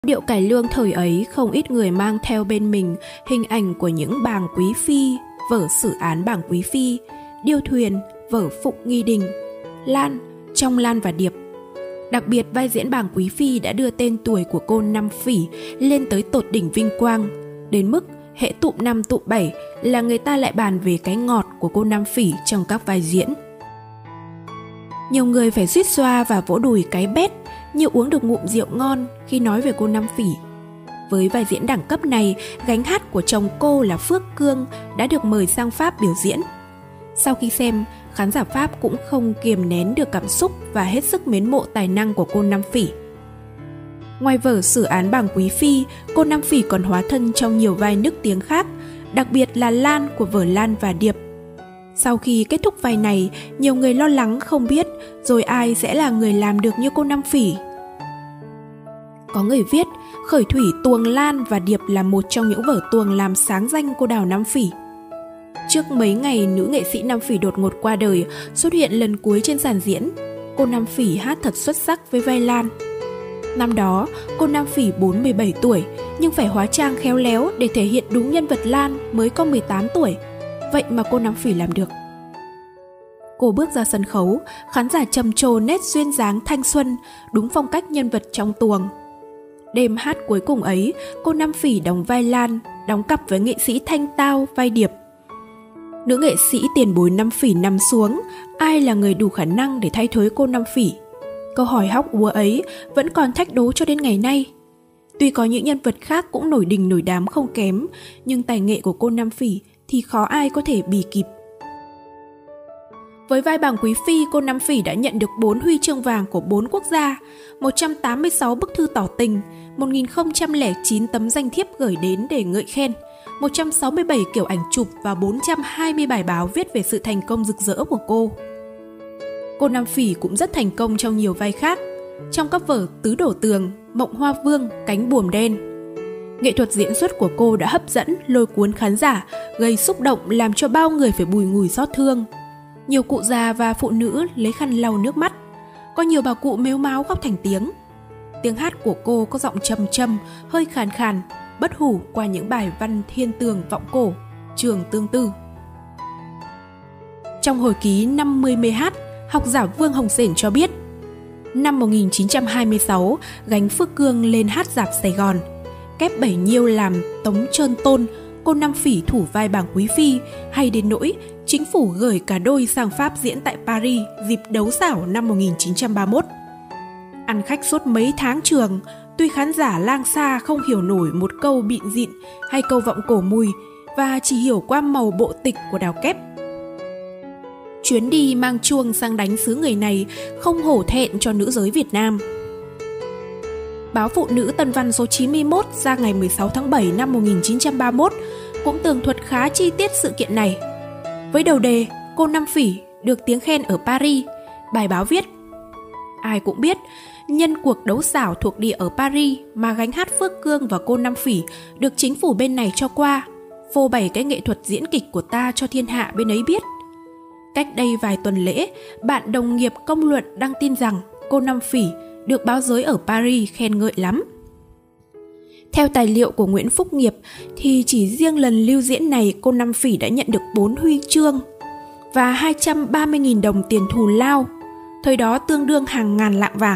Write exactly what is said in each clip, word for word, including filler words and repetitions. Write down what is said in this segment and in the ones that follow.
Điệu cải lương thời ấy không ít người mang theo bên mình hình ảnh của những bàng quý phi, vở xử án bàng quý phi, điêu thuyền, vở phụng nghi đình, Lan, trong Lan và Điệp. Đặc biệt vai diễn bàng quý phi đã đưa tên tuổi của cô Năm Phỉ lên tới tột đỉnh vinh quang, đến mức hễ tụm năm tụm bảy là người ta lại bàn về cái ngọt của cô Năm Phỉ trong các vai diễn. Nhiều người phải suýt xoa và vỗ đùi cái bét như uống được ngụm rượu ngon khi nói về cô Năm Phỉ. Với vai diễn đẳng cấp này, gánh hát của chồng cô là Phước Cương đã được mời sang Pháp biểu diễn. Sau khi xem, khán giả Pháp cũng không kiềm nén được cảm xúc và hết sức mến mộ tài năng của cô Năm Phỉ. Ngoài vở xử án bàng quý phi, cô Năm Phỉ còn hóa thân trong nhiều vai nức tiếng khác, đặc biệt là Lan của vở Lan và Điệp. Sau khi kết thúc vai này, nhiều người lo lắng không biết rồi ai sẽ là người làm được như cô Năm Phỉ. Có người viết, khởi thủy tuồng Lan và Điệp là một trong những vở tuồng làm sáng danh cô đào Năm Phỉ. Trước mấy ngày nữ nghệ sĩ Năm Phỉ đột ngột qua đời, xuất hiện lần cuối trên sàn diễn, cô Năm Phỉ hát thật xuất sắc với vai Lan. Năm đó, cô Năm Phỉ bốn mươi bảy tuổi, nhưng phải hóa trang khéo léo để thể hiện đúng nhân vật Lan mới có mười tám tuổi. Vậy mà cô Năm Phỉ làm được. Cô bước ra sân khấu, khán giả trầm trồ nét duyên dáng thanh xuân, đúng phong cách nhân vật trong tuồng. Đêm hát cuối cùng ấy, cô Năm Phỉ đóng vai Lan, đóng cặp với nghệ sĩ Thanh Tao vai Điệp. Nữ nghệ sĩ tiền bối Năm Phỉ nằm xuống, ai là người đủ khả năng để thay thế cô Năm Phỉ? Câu hỏi hóc búa ấy vẫn còn thách đố cho đến ngày nay. Tuy có những nhân vật khác cũng nổi đình nổi đám không kém, nhưng tài nghệ của cô Năm Phỉ thì khó ai có thể bì kịp. Với vai bàng quý phi, cô Năm Phỉ đã nhận được bốn huy chương vàng của bốn quốc gia, một trăm tám mươi sáu bức thư tỏ tình, một nghìn không trăm lẻ chín tấm danh thiếp gửi đến để ngợi khen, một trăm sáu mươi bảy kiểu ảnh chụp và bốn trăm hai mươi bài báo viết về sự thành công rực rỡ của cô. Cô Năm Phỉ cũng rất thành công trong nhiều vai khác, trong các vở Tứ Đổ Tường, Mộng Hoa Vương, Cánh Buồm Đen. Nghệ thuật diễn xuất của cô đã hấp dẫn, lôi cuốn khán giả, gây xúc động làm cho bao người phải bùi ngùi xót thương. Nhiều cụ già và phụ nữ lấy khăn lau nước mắt, có nhiều bà cụ mếu máo khóc thành tiếng. Tiếng hát của cô có giọng trầm trầm, hơi khàn khàn, bất hủ qua những bài văn thiên tường vọng cổ, trường tương tư. Trong hồi ký năm mươi mê hát, học giả Vương Hồng Sển cho biết, năm một nghìn chín trăm hai mươi sáu, gánh Phước Cương lên hát dạp Sài Gòn, kép Bảy Nhiêu làm Tống Trơn Tôn, cô Năm Phỉ thủ vai bàng quý phi, hay đến nỗi chính phủ gửi cả đôi sang Pháp diễn tại Paris dịp đấu xảo năm một nghìn chín trăm ba mươi mốt. Ăn khách suốt mấy tháng trường, tuy khán giả lang xa không hiểu nổi một câu bịn dịn hay câu vọng cổ mùi và chỉ hiểu qua màu bộ tịch của đào kép. Chuyến đi mang chuông sang đánh xứ người này không hổ thẹn cho nữ giới Việt Nam. Báo Phụ Nữ Tân Văn số chín mươi mốt ra ngày mười sáu tháng bảy năm một nghìn chín trăm ba mươi mốt cũng tường thuật khá chi tiết sự kiện này. Với đầu đề, cô Năm Phỉ được tiếng khen ở Paris, bài báo viết: ai cũng biết, nhân cuộc đấu xảo thuộc địa ở Paris mà gánh hát Phước Cương và cô Năm Phỉ được chính phủ bên này cho qua, phô bày cái nghệ thuật diễn kịch của ta cho thiên hạ bên ấy biết. Cách đây vài tuần lễ, bạn đồng nghiệp công luận đăng tin rằng cô Năm Phỉ được báo giới ở Paris khen ngợi lắm. Theo tài liệu của Nguyễn Phúc Nghiệp thì chỉ riêng lần lưu diễn này cô Năm Phỉ đã nhận được bốn huy chương và hai trăm ba mươi nghìn đồng tiền thù lao, thời đó tương đương hàng ngàn lạng vàng.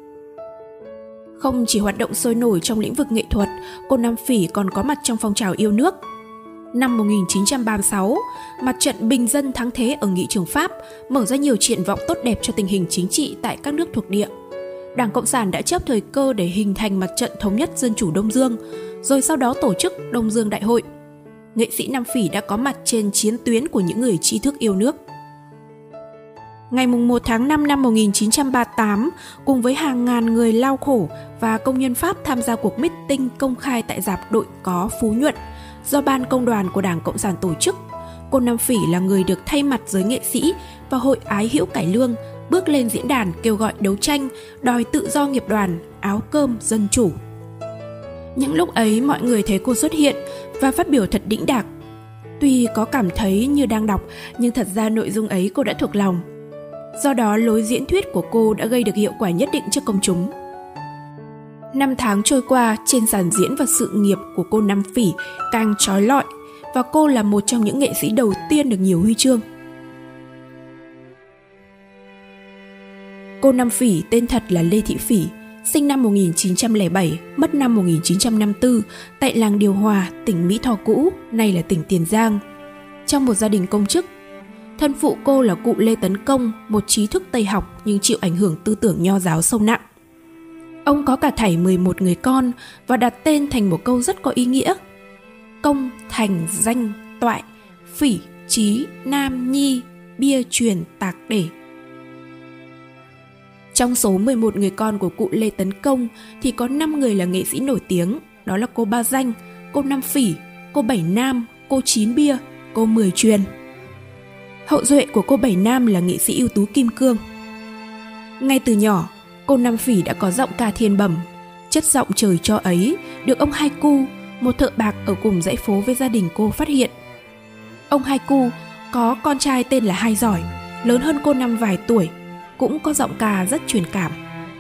Không chỉ hoạt động sôi nổi trong lĩnh vực nghệ thuật, cô Năm Phỉ còn có mặt trong phong trào yêu nước. Năm một nghìn chín trăm ba mươi sáu, mặt trận bình dân thắng thế ở nghị trường Pháp mở ra nhiều triển vọng tốt đẹp cho tình hình chính trị tại các nước thuộc địa. Đảng Cộng sản đã chớp thời cơ để hình thành mặt trận thống nhất dân chủ Đông Dương, rồi sau đó tổ chức Đông Dương Đại hội. Nghệ sĩ Năm Phỉ đã có mặt trên chiến tuyến của những người trí thức yêu nước. Ngày mùng một tháng năm năm một nghìn chín trăm ba mươi tám, cùng với hàng ngàn người lao khổ và công nhân Pháp tham gia cuộc meeting công khai tại rạp Đội Có Phú Nhuận do Ban Công đoàn của Đảng Cộng sản tổ chức, cô Năm Phỉ là người được thay mặt giới nghệ sĩ và Hội Ái Hữu Cải Lương bước lên diễn đàn kêu gọi đấu tranh, đòi tự do nghiệp đoàn, áo cơm, dân chủ. Những lúc ấy mọi người thấy cô xuất hiện và phát biểu thật đĩnh đạc. Tuy có cảm thấy như đang đọc, nhưng thật ra nội dung ấy cô đã thuộc lòng. Do đó lối diễn thuyết của cô đã gây được hiệu quả nhất định trước công chúng. Năm tháng trôi qua, trên sàn diễn và sự nghiệp của cô Năm Phỉ càng trói lọi, và cô là một trong những nghệ sĩ đầu tiên được nhiều huy chương. Cô Năm Phỉ tên thật là Lê Thị Phỉ, sinh năm một nghìn chín trăm lẻ bảy, mất năm một nghìn chín trăm năm mươi tư tại làng Điều Hòa, tỉnh Mỹ Tho cũ, nay là tỉnh Tiền Giang. Trong một gia đình công chức, thân phụ cô là cụ Lê Tấn Công, một trí thức Tây học nhưng chịu ảnh hưởng tư tưởng nho giáo sâu nặng. Ông có cả thảy mười một người con và đặt tên thành một câu rất có ý nghĩa: công, thành, danh, toại, phỉ, trí, nam, nhi, bia, truyền, tạc, để. Trong số mười một người con của cụ Lê Tấn Công thì có năm người là nghệ sĩ nổi tiếng, đó là cô Ba Danh, cô Năm Phỉ, cô Bảy Nam, cô Chín Bia, cô Mười Truyền. Hậu duệ của cô Bảy Nam là nghệ sĩ ưu tú Kim Cương. Ngay từ nhỏ, cô Năm Phỉ đã có giọng ca thiên bẩm. Chất giọng trời cho ấy được ông Hai Cu, một thợ bạc ở cùng dãy phố với gia đình cô phát hiện. Ông Hai Cu có con trai tên là Hai Giỏi, lớn hơn cô Năm vài tuổi, cũng có giọng ca rất truyền cảm.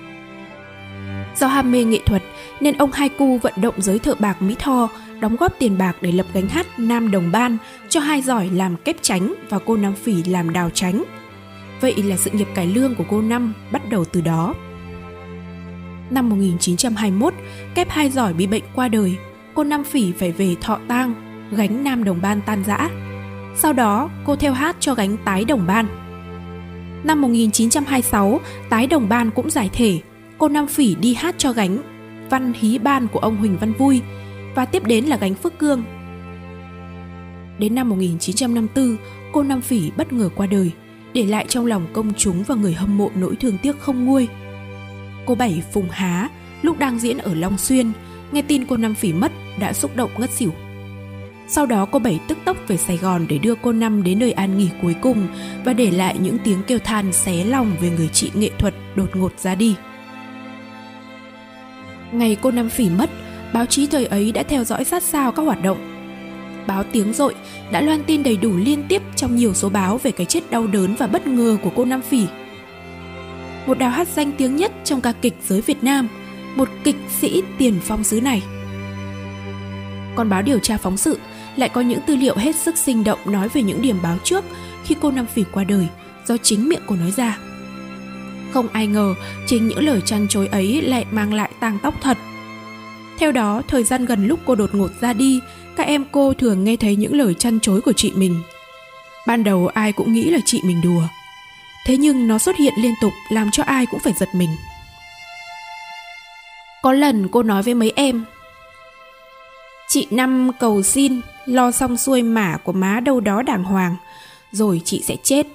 Do ham mê nghệ thuật nên ông Hai Cu vận động giới thợ bạc Mỹ Tho đóng góp tiền bạc để lập gánh hát Nam Đồng Ban cho Hai Giỏi làm kép tránh và cô Năm Phỉ làm đào tránh. Vậy là sự nghiệp cải lương của cô Năm bắt đầu từ đó. Năm một nghìn chín trăm hai mươi mốt, kép Hai Giỏi bị bệnh qua đời, cô Năm Phỉ phải về thọ tang, gánh Nam Đồng Ban tan rã. Sau đó, cô theo hát cho gánh Tái Đồng Ban. Năm một nghìn chín trăm hai mươi sáu, Tái Đồng Ban cũng giải thể, cô Năm Phỉ đi hát cho gánh Văn Hí Ban của ông Huỳnh Văn Vui, và tiếp đến là gánh Phước Cương. Đến năm một nghìn chín trăm năm mươi tư, cô Năm Phỉ bất ngờ qua đời, để lại trong lòng công chúng và người hâm mộ nỗi thương tiếc không nguôi. Cô Bảy Phùng Há, lúc đang diễn ở Long Xuyên, nghe tin cô Năm Phỉ mất đã xúc động ngất xỉu. Sau đó cô Bảy tức tốc về Sài Gòn để đưa cô Năm đến nơi an nghỉ cuối cùng và để lại những tiếng kêu than xé lòng về người chị nghệ thuật đột ngột ra đi. Ngày cô Năm Phỉ mất, báo chí thời ấy đã theo dõi sát sao các hoạt động. Báo Tiếng Dội đã loan tin đầy đủ liên tiếp trong nhiều số báo về cái chết đau đớn và bất ngờ của cô Năm Phỉ. Một đào hát danh tiếng nhất trong ca kịch giới Việt Nam, một kịch sĩ tiền phong xứ này. Còn báo Điều tra phóng sự lại có những tư liệu hết sức sinh động nói về những điểm báo trước khi cô Năm Phỉ qua đời, do chính miệng cô nói ra. Không ai ngờ chính những lời trăn trối ấy lại mang lại tang tóc thật. Theo đó, thời gian gần lúc cô đột ngột ra đi, các em cô thường nghe thấy những lời trăn trối của chị mình. Ban đầu ai cũng nghĩ là chị mình đùa, thế nhưng nó xuất hiện liên tục làm cho ai cũng phải giật mình. Có lần cô nói với mấy em: "Chị Năm cầu xin lo xong xuôi mả của má đâu đó đàng hoàng, rồi chị sẽ chết."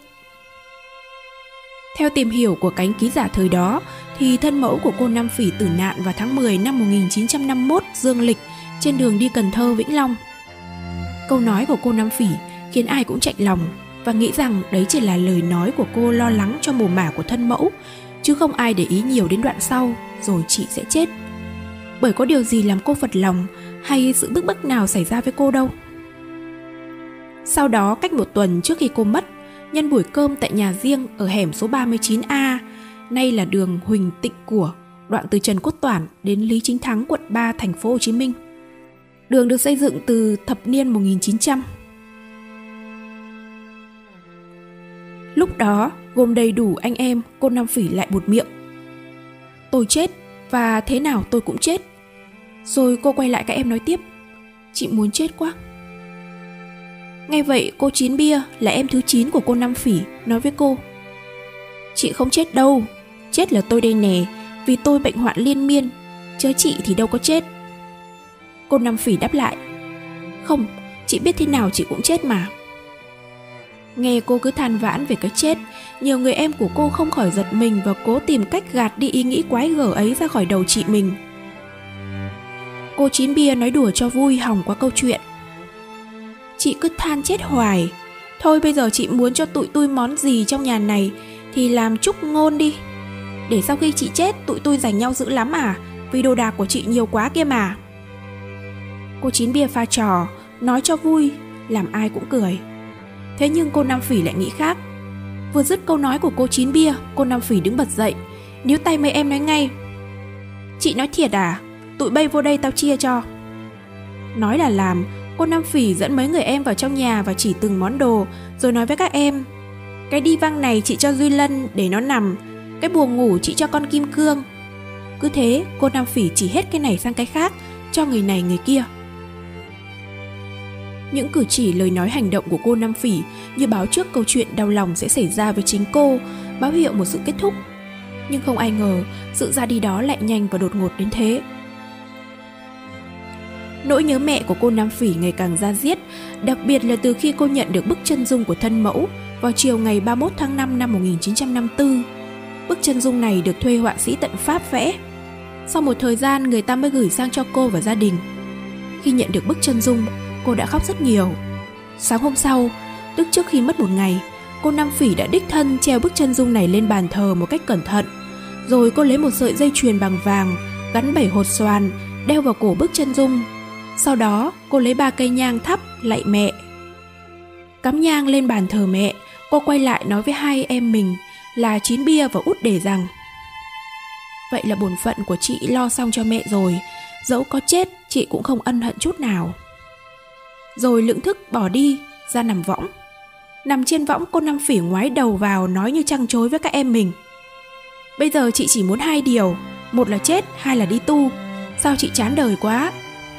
Theo tìm hiểu của cánh ký giả thời đó, thì thân mẫu của cô Năm Phỉ tử nạn vào tháng mười năm một nghìn chín trăm năm mươi mốt dương lịch trên đường đi Cần Thơ, Vĩnh Long. Câu nói của cô Năm Phỉ khiến ai cũng chạnh lòng và nghĩ rằng đấy chỉ là lời nói của cô lo lắng cho mồ mả của thân mẫu, chứ không ai để ý nhiều đến đoạn sau, rồi chị sẽ chết. Bởi có điều gì làm cô phật lòng hay sự bức bách nào xảy ra với cô đâu. Sau đó, cách một tuần trước khi cô mất, nhân buổi cơm tại nhà riêng ở hẻm số ba mươi chín A, nay là đường Huỳnh Tịnh Của, đoạn từ Trần Quốc Toản đến Lý Chính Thắng, quận ba, thành phố Hồ Chí Minh. Đường được xây dựng từ thập niên một nghìn chín trăm. Lúc đó, gồm đầy đủ anh em, cô Năm Phỉ lại buột miệng: "Tôi chết, và thế nào tôi cũng chết." Rồi cô quay lại các em nói tiếp: "Chị muốn chết quá." Nghe vậy, cô Chín Bia là em thứ chín của cô Năm Phỉ nói với cô: "Chị không chết đâu, chết là tôi đây nè, vì tôi bệnh hoạn liên miên, chứ chị thì đâu có chết." Cô Năm Phỉ đáp lại: "Không, chị biết thế nào chị cũng chết mà." Nghe cô cứ than vãn về cái chết, nhiều người em của cô không khỏi giật mình và cố tìm cách gạt đi ý nghĩ quái gở ấy ra khỏi đầu chị mình. Cô Chín Bia nói đùa cho vui hỏng qua câu chuyện: "Chị cứ than chết hoài, thôi bây giờ chị muốn cho tụi tôi món gì trong nhà này thì làm chúc ngôn đi, để sau khi chị chết tụi tôi giành nhau dữ lắm à, vì đồ đạc của chị nhiều quá kia mà." Cô Chín Bia pha trò, nói cho vui, làm ai cũng cười. Thế nhưng cô Năm Phỉ lại nghĩ khác. Vừa dứt câu nói của cô Chín Bia, cô Năm Phỉ đứng bật dậy, níu tay mấy em nói ngay: Chị nói thiệt à? Tụi bay vô đây tao chia cho. Nói là làm, cô Nam Phỉ dẫn mấy người em vào trong nhà và chỉ từng món đồ, rồi nói với các em: cái đi văng này chị cho Duy Lân để nó nằm, cái buồng ngủ chị cho con Kim Cương. Cứ thế cô Nam Phỉ chỉ hết cái này sang cái khác, cho người này người kia. Những cử chỉ, lời nói, hành động của cô Nam Phỉ như báo trước câu chuyện đau lòng sẽ xảy ra với chính cô, báo hiệu một sự kết thúc. Nhưng không ai ngờ sự ra đi đó lại nhanh và đột ngột đến thế. Nỗi nhớ mẹ của cô Nam Phỉ ngày càng da diết, đặc biệt là từ khi cô nhận được bức chân dung của thân mẫu vào chiều ngày ba mươi mốt tháng năm năm một nghìn chín trăm năm mươi tư. Bức chân dung này được thuê họa sĩ tận Pháp vẽ. Sau một thời gian người ta mới gửi sang cho cô và gia đình. Khi nhận được bức chân dung, cô đã khóc rất nhiều. Sáng hôm sau, tức trước khi mất một ngày, cô Nam Phỉ đã đích thân treo bức chân dung này lên bàn thờ một cách cẩn thận. Rồi cô lấy một sợi dây chuyền bằng vàng gắn bảy hột xoàn đeo vào cổ bức chân dung. Sau đó cô lấy ba cây nhang thắp lạy mẹ. Cắm nhang lên bàn thờ mẹ, cô quay lại nói với hai em mình là Chín Bia và Út Để rằng: vậy là bổn phận của chị lo xong cho mẹ rồi, dẫu có chết chị cũng không ân hận chút nào. Rồi lững thững bỏ đi ra nằm võng. Nằm trên võng, cô Nam Phỉ ngoái đầu vào nói như trăng trối với các em mình: bây giờ chị chỉ muốn hai điều, một là chết, hai là đi tu. Sao chị chán đời quá.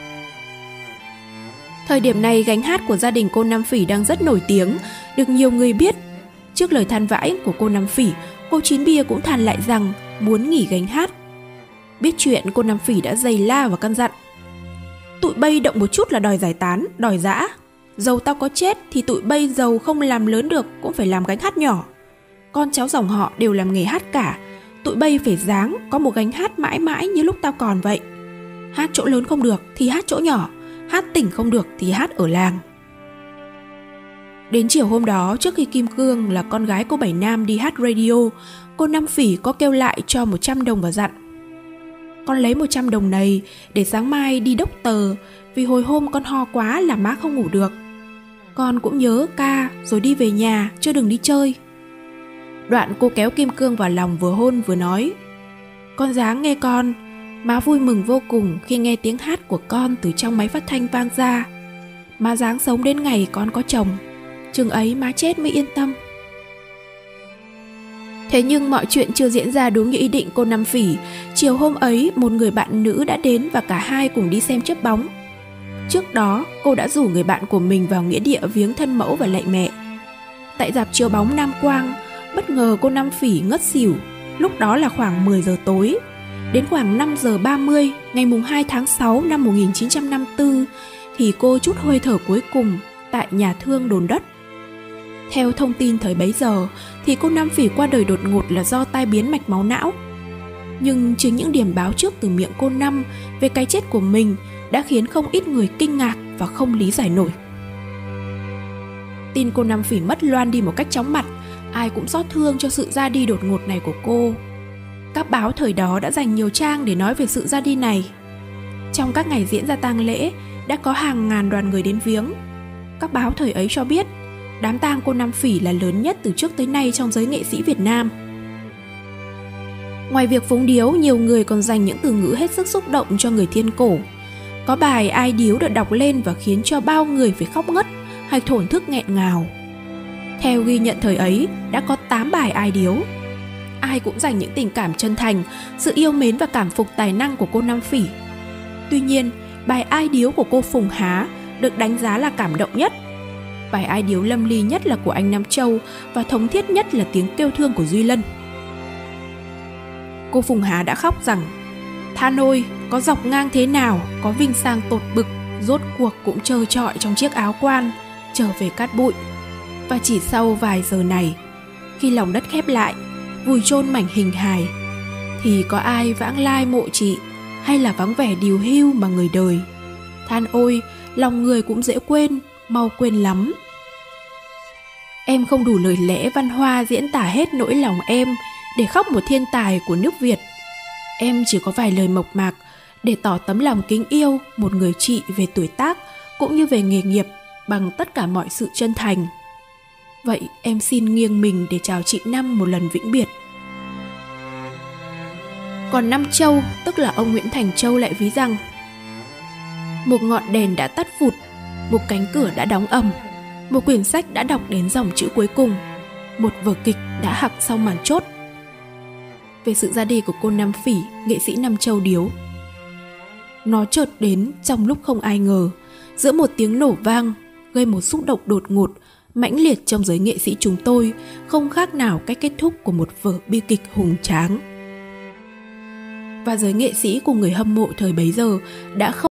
Thời điểm này gánh hát của gia đình cô Nam Phỉ đang rất nổi tiếng, được nhiều người biết. Trước lời than vãn của cô Nam Phỉ, cô Chín Bia cũng than lại rằng muốn nghỉ gánh hát. Biết chuyện, cô Nam Phỉ đã giày la và căn dặn: tụi bay động một chút là đòi giải tán, đòi giã. Dầu tao có chết thì tụi bay dầu không làm lớn được cũng phải làm gánh hát nhỏ. Con cháu dòng họ đều làm nghề hát cả, tụi bay phải ráng có một gánh hát mãi mãi như lúc tao còn vậy. Hát chỗ lớn không được thì hát chỗ nhỏ, hát tỉnh không được thì hát ở làng. Đến chiều hôm đó, trước khi Kim Cương là con gái cô Bảy Nam đi hát radio, cô Nam Phỉ có kêu lại cho một trăm đồng và dặn: con lấy một trăm đồng này để sáng mai đi đốc tờ, vì hồi hôm con ho quá làm má không ngủ được. Con cũng nhớ ca rồi đi về nhà, chứ đừng đi chơi. Đoạn cô kéo Kim Cương vào lòng vừa hôn vừa nói: con dáng nghe con, má vui mừng vô cùng khi nghe tiếng hát của con từ trong máy phát thanh vang ra. Má dáng sống đến ngày con có chồng, chừng ấy má chết mới yên tâm. Thế nhưng mọi chuyện chưa diễn ra đúng như ý định cô Nam Phỉ. Chiều hôm ấy, một người bạn nữ đã đến và cả hai cùng đi xem chớp bóng. Trước đó, cô đã rủ người bạn của mình vào nghĩa địa viếng thân mẫu và lạy mẹ. Tại rạp chiếu bóng Nam Quang, bất ngờ cô Nam Phỉ ngất xỉu. Lúc đó là khoảng mười giờ tối. Đến khoảng năm giờ ba mươi, ngày hai tháng sáu năm một nghìn chín trăm năm mươi tư, thì cô trút hơi thở cuối cùng tại nhà thương Đồn Đất. Theo thông tin thời bấy giờ, thì cô Nam Phỉ qua đời đột ngột là do tai biến mạch máu não. Nhưng chính những điểm báo trước từ miệng cô Năm về cái chết của mình đã khiến không ít người kinh ngạc và không lý giải nổi. Tin cô Nam Phỉ mất loan đi một cách chóng mặt, ai cũng xót thương cho sự ra đi đột ngột này của cô. Các báo thời đó đã dành nhiều trang để nói về sự ra đi này. Trong các ngày diễn ra tang lễ, đã có hàng ngàn đoàn người đến viếng. Các báo thời ấy cho biết, đám tang cô Nam Phỉ là lớn nhất từ trước tới nay trong giới nghệ sĩ Việt Nam. Ngoài việc phúng điếu, nhiều người còn dành những từ ngữ hết sức xúc động cho người thiên cổ. Có bài ai điếu được đọc lên và khiến cho bao người phải khóc ngất hay thổn thức nghẹn ngào. Theo ghi nhận thời ấy, đã có tám bài ai điếu. Ai cũng dành những tình cảm chân thành, sự yêu mến và cảm phục tài năng của cô Nam Phỉ. Tuy nhiên, bài ai điếu của cô Phùng Há được đánh giá là cảm động nhất. Bài ai điếu lâm ly nhất là của anh Nam Châu và thống thiết nhất là tiếng kêu thương của Duy Lân. Cô Phùng Há đã khóc rằng: than ôi, có dọc ngang thế nào, có vinh sang tột bực, rốt cuộc cũng trơ trọi trong chiếc áo quan, trở về cát bụi. Và chỉ sau vài giờ này, khi lòng đất khép lại, vùi chôn mảnh hình hài, thì có ai vãng lai mộ chị, hay là vắng vẻ điều hưu mà người đời. Than ôi, lòng người cũng dễ quên, mau quên lắm. Em không đủ lời lẽ văn hoa diễn tả hết nỗi lòng em để khóc một thiên tài của nước Việt. Em chỉ có vài lời mộc mạc để tỏ tấm lòng kính yêu một người chị về tuổi tác cũng như về nghề nghiệp bằng tất cả mọi sự chân thành. Vậy em xin nghiêng mình để chào chị Năm một lần vĩnh biệt. Còn Nam Châu, tức là ông Nguyễn Thành Châu lại ví rằng một ngọn đèn đã tắt phụt, một cánh cửa đã đóng ầm, một quyển sách đã đọc đến dòng chữ cuối cùng, một vở kịch đã hặc sau màn chốt. Về sự ra đi của cô Nam Phỉ, nghệ sĩ Nam Châu điếu: nó chợt đến trong lúc không ai ngờ, giữa một tiếng nổ vang, gây một xúc động đột ngột, mãnh liệt trong giới nghệ sĩ chúng tôi, không khác nào cách kết thúc của một vở bi kịch hùng tráng. Và giới nghệ sĩ cùng người hâm mộ thời bấy giờ đã không